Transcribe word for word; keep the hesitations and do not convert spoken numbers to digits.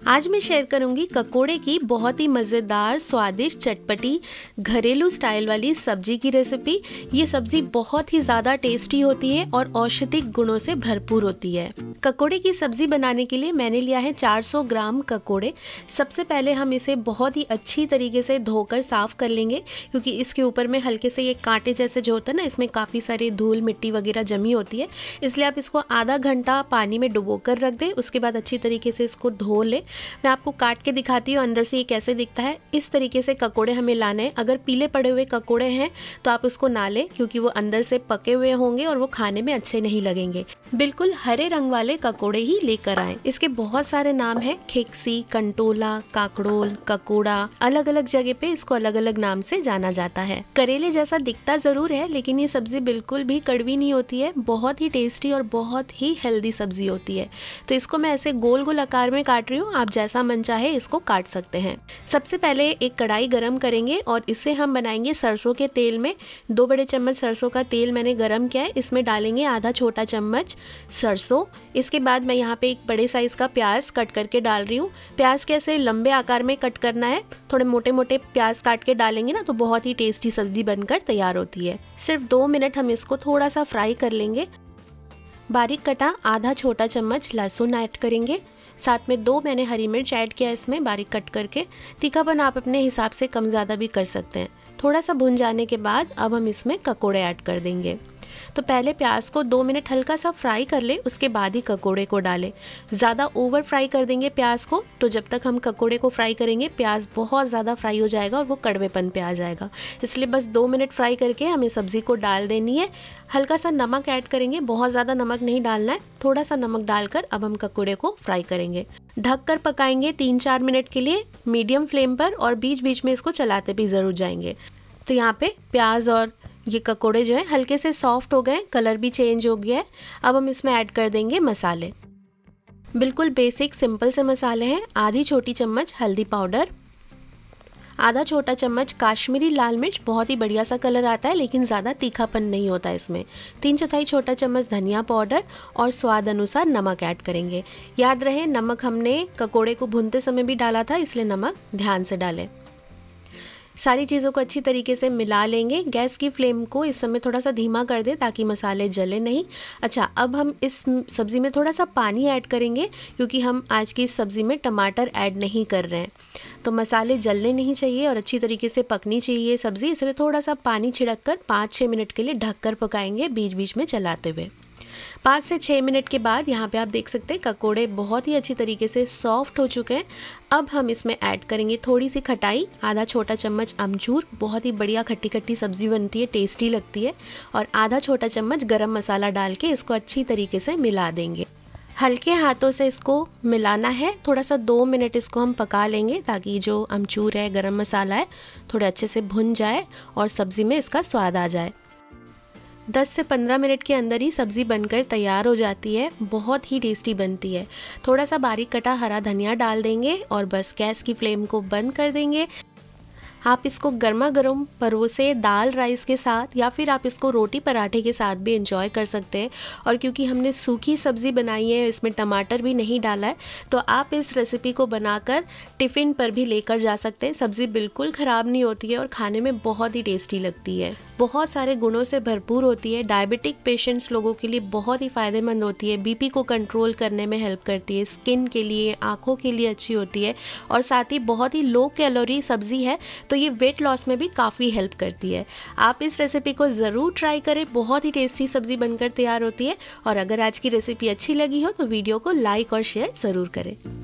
आज मैं शेयर करूंगी ककोड़े की बहुत ही मज़ेदार, स्वादिष्ट, चटपटी, घरेलू स्टाइल वाली सब्जी की रेसिपी। ये सब्जी बहुत ही ज़्यादा टेस्टी होती है और औषधिक गुणों से भरपूर होती है। ककोड़े की सब्जी बनाने के लिए मैंने लिया है चार सौ ग्राम ककोड़े। सबसे पहले हम इसे बहुत ही अच्छी तरीके से धोकर साफ़ कर लेंगे, क्योंकि इसके ऊपर में हल्के से ये कांटे जैसे जो होता है ना, इसमें काफ़ी सारी धूल मिट्टी वगैरह जमी होती है। इसलिए आप इसको आधा घंटा पानी में डुबो कर रख दें। उसके बाद अच्छी तरीके से इसको धो लें। मैं आपको काट के दिखाती हूँ अंदर से ये कैसे दिखता है। इस तरीके से ककोड़े हमें लाने हैं। अगर पीले पड़े हुए ककोड़े हैं तो आप उसको ना लें, क्योंकि वो अंदर से पके हुए होंगे और वो खाने में अच्छे नहीं लगेंगे। बिल्कुल हरे रंग वाले ककोड़े ही लेकर आएं। इसके बहुत सारे नाम हैं, खेकसी, कंटोला, काकड़ोल, ककोड़ा। अलग अलग जगह पे इसको अलग अलग नाम से जाना जाता है। करेले जैसा दिखता जरूर है, लेकिन ये सब्जी बिल्कुल भी कड़वी नहीं होती है। बहुत ही टेस्टी और बहुत ही हेल्दी सब्जी होती है। तो इसको मैं ऐसे गोल गोल आकार में काट रही हूँ। आप जैसा मन चाहे इसको काट सकते हैं। सबसे पहले एक कढ़ाई गरम करेंगे और इसे हम बनाएंगे सरसों के तेल में। दो बड़े चम्मच सरसों का तेल मैंने गरम किया है। इसमें डालेंगे आधा छोटा चम्मच सरसों। इसके बाद मैं यहाँ पे एक बड़े साइज का प्याज कट करके डाल रही हूँ। प्याज कैसे लंबे आकार में कट करना है। थोड़े मोटे मोटे प्याज काट के डालेंगे ना तो बहुत ही टेस्टी सब्जी बनकर तैयार होती है। सिर्फ दो मिनट हम इसको थोड़ा सा फ्राई कर लेंगे। बारीक कटा आधा छोटा चम्मच लहसुन ऐड करेंगे। साथ में दो मैंने हरी मिर्च ऐड किया इसमें बारीक कट करके। तीखापन आप अपने हिसाब से कम ज़्यादा भी कर सकते हैं। थोड़ा सा भुन जाने के बाद अब हम इसमें ककोड़े ऐड कर देंगे। तो पहले प्याज को दो मिनट हल्का सा फ्राई कर ले, उसके बाद ही ककोड़े को डालें। ज़्यादा ओवर फ्राई कर देंगे प्याज को तो जब तक हम ककोड़े को फ्राई करेंगे प्याज बहुत ज़्यादा फ्राई हो जाएगा और वो कड़वेपन पे आ जाएगा। इसलिए बस दो मिनट फ्राई करके हमें सब्ज़ी को डाल देनी है। हल्का सा नमक ऐड करेंगे, बहुत ज़्यादा नमक नहीं डालना है। थोड़ा सा नमक डालकर अब हम ककोड़े को फ्राई करेंगे। ढक कर पकाएंगे तीन चार मिनट के लिए मीडियम फ्लेम पर, और बीच बीच में इसको चलाते भी ज़रूर जाएंगे। तो यहाँ पे प्याज और ये ककोड़े जो है हल्के से सॉफ्ट हो गए, कलर भी चेंज हो गया है। अब हम इसमें ऐड कर देंगे मसाले। बिल्कुल बेसिक सिंपल से मसाले हैं। आधी छोटी चम्मच हल्दी पाउडर, आधा छोटा चम्मच काश्मीरी लाल मिर्च, बहुत ही बढ़िया सा कलर आता है लेकिन ज़्यादा तीखापन नहीं होता इसमें। तीन चौथाई छोटा चम्मच धनिया पाउडर और स्वाद अनुसार नमक ऐड करेंगे। याद रहे नमक हमने ककोड़े को भूनते समय भी डाला था, इसलिए नमक ध्यान से डालें। सारी चीज़ों को अच्छी तरीके से मिला लेंगे। गैस की फ्लेम को इस समय थोड़ा सा धीमा कर दें ताकि मसाले जले नहीं। अच्छा, अब हम इस सब्ज़ी में थोड़ा सा पानी ऐड करेंगे, क्योंकि हम आज की इस सब्ज़ी में टमाटर ऐड नहीं कर रहे हैं। तो मसाले जलने नहीं चाहिए और अच्छी तरीके से पकनी चाहिए सब्ज़ी, इसलिए थोड़ा सा पानी छिड़क कर पाँच छः मिनट के लिए ढक कर पकाएंगे, बीच बीच में चलाते हुए। पाँच से छः मिनट के बाद यहाँ पे आप देख सकते हैं ककोड़े बहुत ही अच्छी तरीके से सॉफ्ट हो चुके हैं। अब हम इसमें ऐड करेंगे थोड़ी सी खटाई, आधा छोटा चम्मच अमचूर। बहुत ही बढ़िया खट्टी खट्टी सब्ज़ी बनती है, टेस्टी लगती है। और आधा छोटा चम्मच गरम मसाला डाल के इसको अच्छी तरीके से मिला देंगे। हल्के हाथों से इसको मिलाना है। थोड़ा सा दो मिनट इसको हम पका लेंगे ताकि जो अमचूर है, गरम मसाला है, थोड़े अच्छे से भुन जाए और सब्ज़ी में इसका स्वाद आ जाए। दस से पंद्रह मिनट के अंदर ही सब्ज़ी बनकर तैयार हो जाती है। बहुत ही टेस्टी बनती है। थोड़ा सा बारीक कटा हरा धनिया डाल देंगे और बस गैस की फ्लेम को बंद कर देंगे। आप इसको गर्मा गर्म परोसे दाल राइस के साथ, या फिर आप इसको रोटी पराठे के साथ भी एंजॉय कर सकते हैं। और क्योंकि हमने सूखी सब्ज़ी बनाई है, इसमें टमाटर भी नहीं डाला है, तो आप इस रेसिपी को बनाकर टिफ़िन पर भी लेकर जा सकते हैं। सब्ज़ी बिल्कुल ख़राब नहीं होती है और खाने में बहुत ही टेस्टी लगती है। बहुत सारे गुणों से भरपूर होती है। डायबिटिक पेशेंट्स लोगों के लिए बहुत ही फ़ायदेमंद होती है। बीपी को कंट्रोल करने में हेल्प करती है। स्किन के लिए, आँखों के लिए अच्छी होती है। और साथ ही बहुत ही लो कैलोरी सब्ज़ी है, तो ये वेट लॉस में भी काफ़ी हेल्प करती है। आप इस रेसिपी को ज़रूर ट्राई करें। बहुत ही टेस्टी सब्ज़ी बनकर तैयार होती है। और अगर आज की रेसिपी अच्छी लगी हो तो वीडियो को लाइक और शेयर ज़रूर करें।